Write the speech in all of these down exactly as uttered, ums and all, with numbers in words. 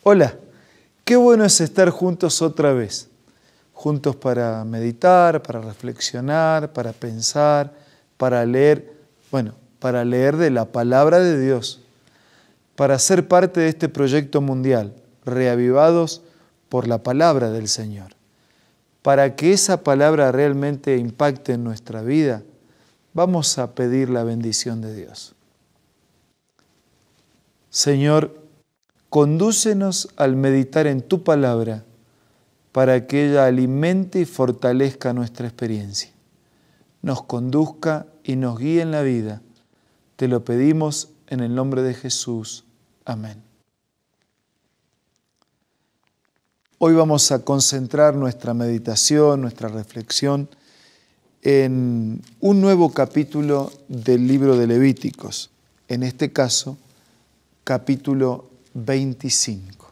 Hola, qué bueno es estar juntos otra vez, juntos para meditar, para reflexionar, para pensar, para leer, bueno, para leer de la palabra de Dios, para ser parte de este proyecto mundial, reavivados por la palabra del Señor. Para que esa palabra realmente impacte en nuestra vida, vamos a pedir la bendición de Dios. Señor, condúcenos al meditar en tu palabra para que ella alimente y fortalezca nuestra experiencia, nos conduzca y nos guíe en la vida. Te lo pedimos en el nombre de Jesús. Amén. Hoy vamos a concentrar nuestra meditación, nuestra reflexión en un nuevo capítulo del libro de Levíticos, en este caso, capítulo veinticinco.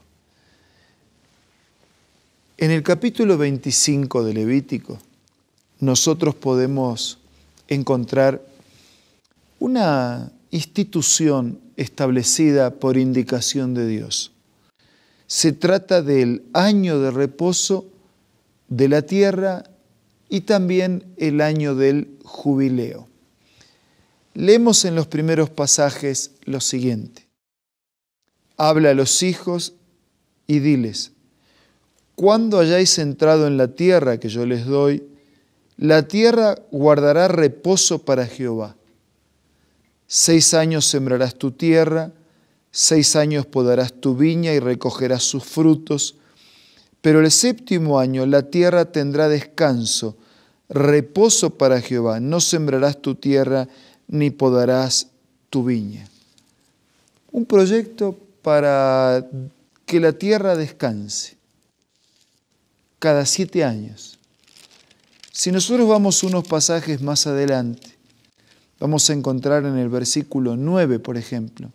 En el capítulo veinticinco de Levítico, nosotros podemos encontrar una institución establecida por indicación de Dios. Se trata del año de reposo de la tierra y también el año del jubileo. Leemos en los primeros pasajes lo siguiente. Habla a los hijos y diles, cuando hayáis entrado en la tierra que yo les doy, la tierra guardará reposo para Jehová. Seis años sembrarás tu tierra, seis años podarás tu viña y recogerás sus frutos, pero el séptimo año la tierra tendrá descanso, reposo para Jehová. No sembrarás tu tierra ni podarás tu viña. Un proyecto para que la tierra descanse cada siete años. Si nosotros vamos unos pasajes más adelante, vamos a encontrar en el versículo nueve, por ejemplo.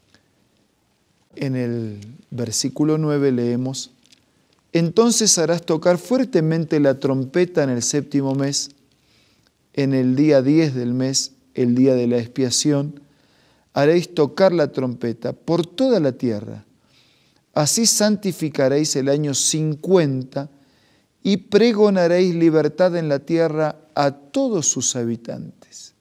En el versículo nueve leemos, entonces harás tocar fuertemente la trompeta en el séptimo mes, en el día diez del mes, el día de la expiación, haréis tocar la trompeta por toda la tierra. Así santificaréis el año cincuenta y pregonaréis libertad en la tierra a todos sus habitantes.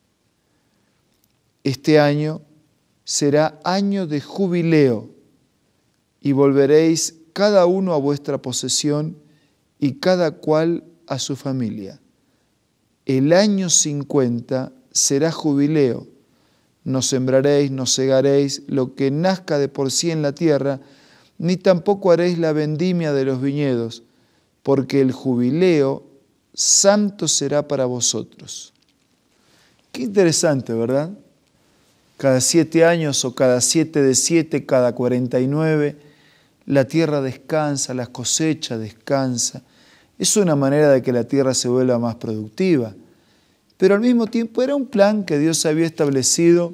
Este año será año de jubileo y volveréis cada uno a vuestra posesión y cada cual a su familia. El año cincuenta será jubileo. No sembraréis, no segaréis lo que nazca de por sí en la tierra, ni tampoco haréis la vendimia de los viñedos, porque el jubileo santo será para vosotros. Qué interesante, ¿verdad? Cada siete años o cada siete de siete, cada cuarenta y nueve, la tierra descansa, la cosecha descansa. Es una manera de que la tierra se vuelva más productiva. Pero al mismo tiempo era un plan que Dios había establecido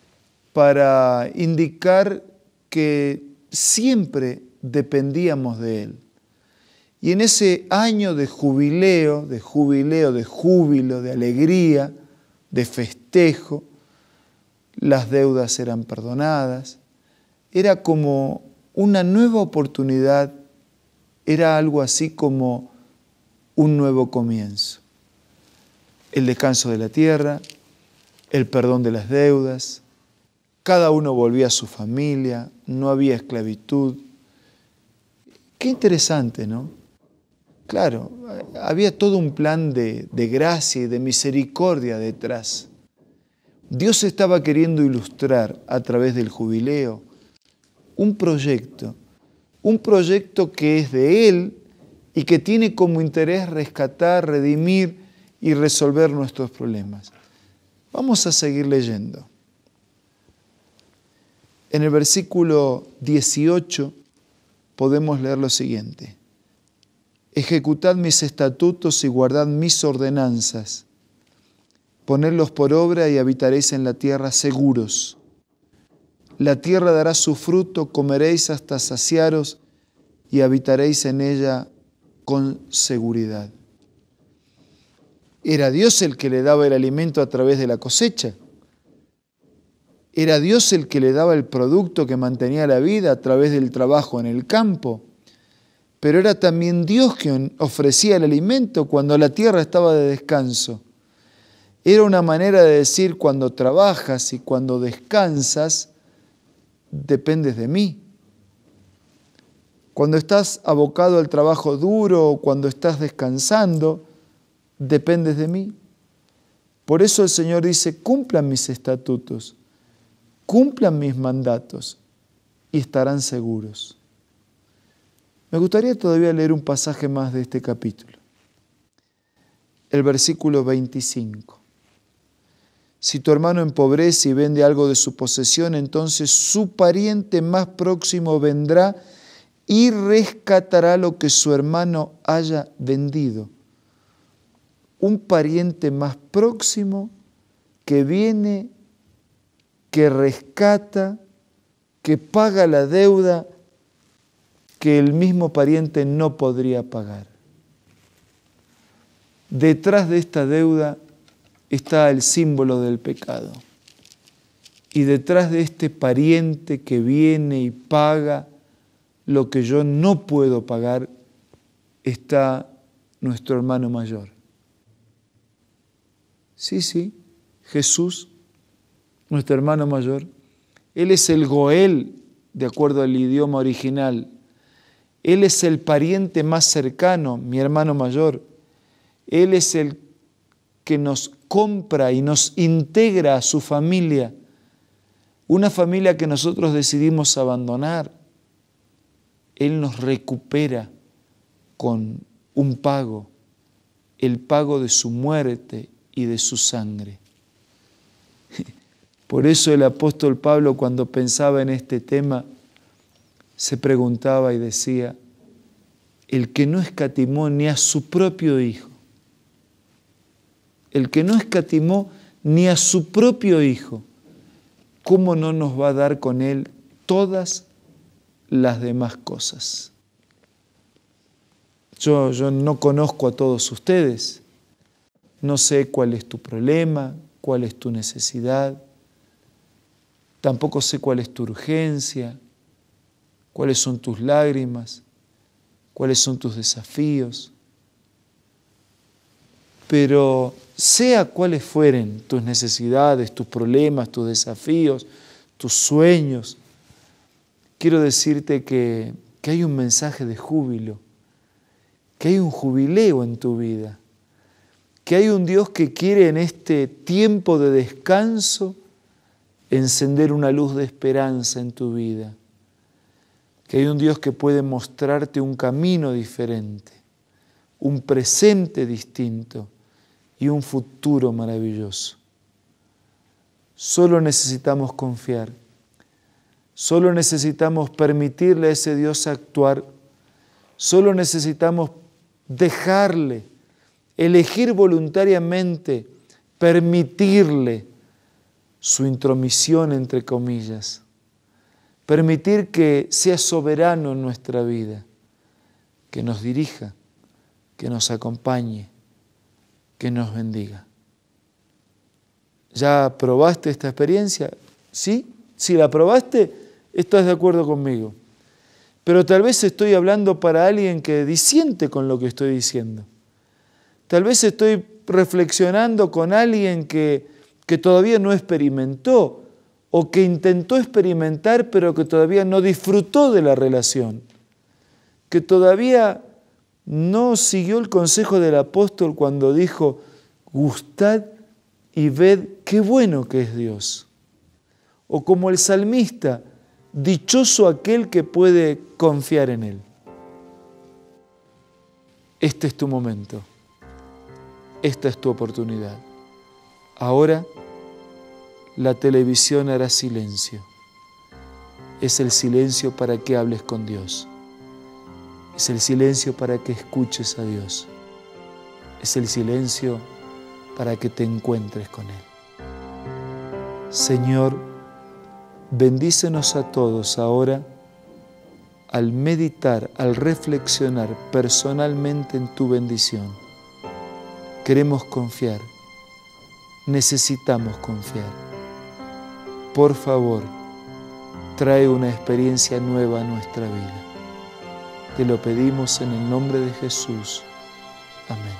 para indicar que siempre dependíamos de Él. Y en ese año de jubileo, de jubileo, de júbilo, de alegría, de festejo, las deudas eran perdonadas, era como una nueva oportunidad, era algo así como un nuevo comienzo. El descanso de la tierra, el perdón de las deudas, cada uno volvía a su familia, no había esclavitud. Qué interesante, ¿no? Claro, había todo un plan de, de gracia y de misericordia detrás. Dios estaba queriendo ilustrar a través del jubileo un proyecto, un proyecto que es de Él y que tiene como interés rescatar, redimir y resolver nuestros problemas. Vamos a seguir leyendo. En el versículo dieciocho podemos leer lo siguiente. Ejecutad mis estatutos y guardad mis ordenanzas. Ponedlos por obra y habitaréis en la tierra seguros. La tierra dará su fruto, comeréis hasta saciaros y habitaréis en ella con seguridad. Era Dios el que le daba el alimento a través de la cosecha. Era Dios el que le daba el producto que mantenía la vida a través del trabajo en el campo, pero era también Dios quien ofrecía el alimento cuando la tierra estaba de descanso. Era una manera de decir, cuando trabajas y cuando descansas, dependes de mí. Cuando estás abocado al trabajo duro o cuando estás descansando, dependes de mí. Por eso el Señor dice, cumplan mis estatutos, cumplan mis mandatos y estarán seguros. Me gustaría todavía leer un pasaje más de este capítulo. El versículo veinticinco. Si tu hermano empobrece y vende algo de su posesión, entonces su pariente más próximo vendrá y rescatará lo que su hermano haya vendido. Un pariente más próximo que viene, que rescata, que paga la deuda que el mismo pariente no podría pagar. Detrás de esta deuda está el símbolo del pecado. Y detrás de este pariente que viene y paga lo que yo no puedo pagar, está nuestro hermano mayor. Sí, sí, Jesús, nuestro hermano mayor. Él es el Goel, de acuerdo al idioma original. Él es el pariente más cercano, mi hermano mayor. Él es el que nos compra y nos integra a su familia, una familia que nosotros decidimos abandonar. Él nos recupera con un pago, el pago de su muerte y de su sangre. Por eso el apóstol Pablo, cuando pensaba en este tema, se preguntaba y decía, el que no escatimó ni a su propio Hijo, el que no escatimó ni a su propio Hijo, ¿cómo no nos va a dar con Él todas las demás cosas? Yo, yo no conozco a todos ustedes, no sé cuál es tu problema, cuál es tu necesidad, tampoco sé cuál es tu urgencia, cuáles son tus lágrimas, cuáles son tus desafíos. Pero sea cuáles fueren tus necesidades, tus problemas, tus desafíos, tus sueños, quiero decirte que, que hay un mensaje de júbilo, que hay un jubileo en tu vida, que hay un Dios que quiere en este tiempo de descanso encender una luz de esperanza en tu vida, que hay un Dios que puede mostrarte un camino diferente, un presente distinto y un futuro maravilloso. Solo necesitamos confiar, solo necesitamos permitirle a ese Dios actuar, solo necesitamos dejarle, elegir voluntariamente, permitirle su intromisión, entre comillas, permitir que sea soberano en nuestra vida, que nos dirija, que nos acompañe, que nos bendiga. ¿Ya probaste esta experiencia? ¿Sí? Si la probaste, estás de acuerdo conmigo. Pero tal vez estoy hablando para alguien que disiente con lo que estoy diciendo. Tal vez estoy reflexionando con alguien que, que todavía no experimentó o que intentó experimentar pero que todavía no disfrutó de la relación, que todavía no siguió el consejo del apóstol cuando dijo, gustad y ved qué bueno que es Dios. O como el salmista, dichoso aquel que puede confiar en Él. Este es tu momento. Esta es tu oportunidad. Ahora la televisión hará silencio. Es el silencio para que hables con Dios. Es el silencio para que escuches a Dios. Es el silencio para que te encuentres con Él. Señor, bendícenos a todos ahora al meditar, al reflexionar personalmente en tu bendición. Queremos confiar, necesitamos confiar. por favor, trae una experiencia nueva a nuestra vida. Te lo pedimos en el nombre de Jesús. Amén.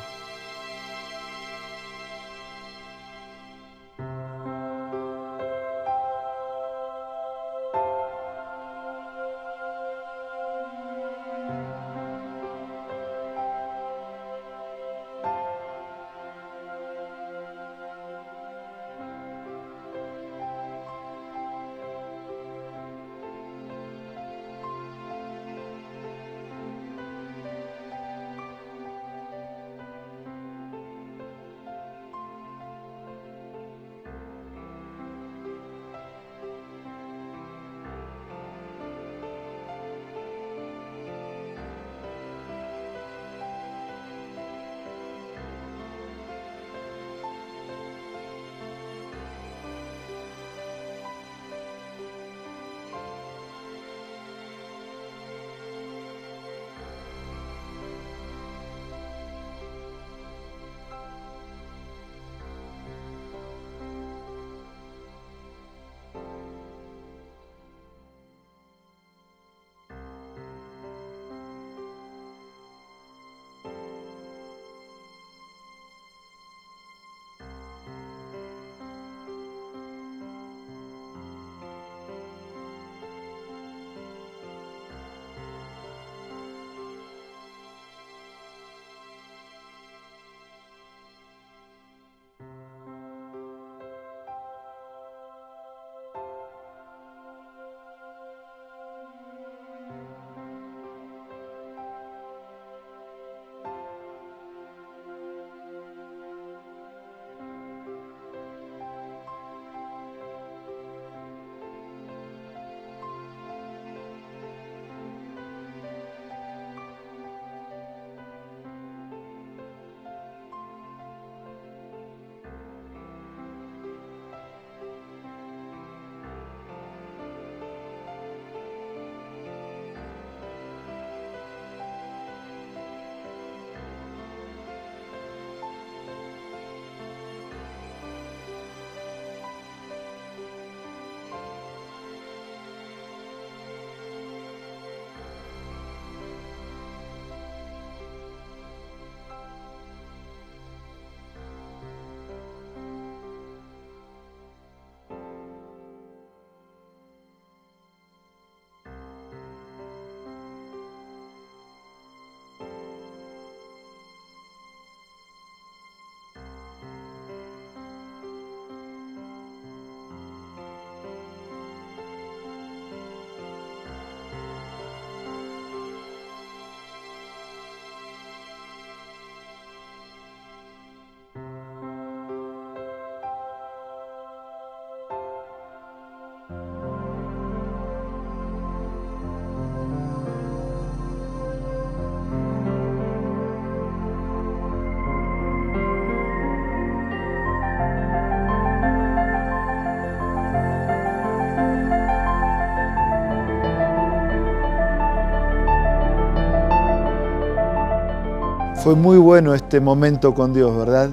Fue muy bueno este momento con Dios, ¿verdad?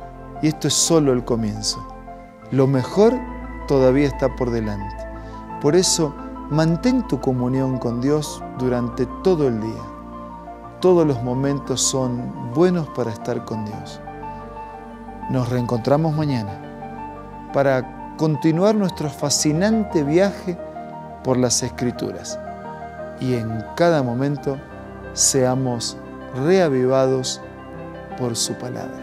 Y esto es solo el comienzo. Lo mejor todavía está por delante. Por eso, mantén tu comunión con Dios durante todo el día. Todos los momentos son buenos para estar con Dios. Nos reencontramos mañana para continuar nuestro fascinante viaje por las Escrituras y en cada momento seamos reavivados por su palabra.